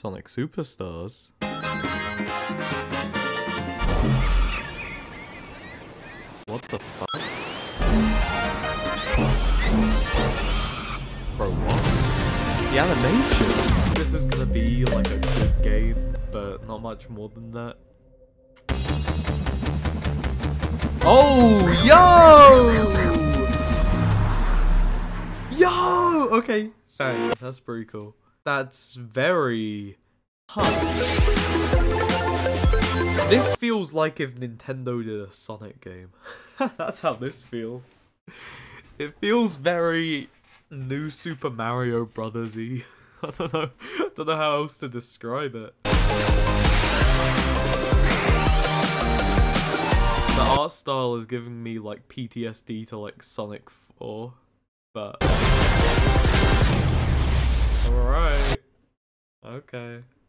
Sonic Superstars. What the fuck? Bro, what? The animation? This is gonna be like a good game, but not much more than that. Oh, yo! Yo! Okay, sorry, that's pretty cool. That's very... This feels like if Nintendo did a Sonic game. That's how this feels. It feels very New Super Mario Brothers-y. I don't know how else to describe it. The art style is giving me like PTSD to like Sonic 4, but alright. Okay.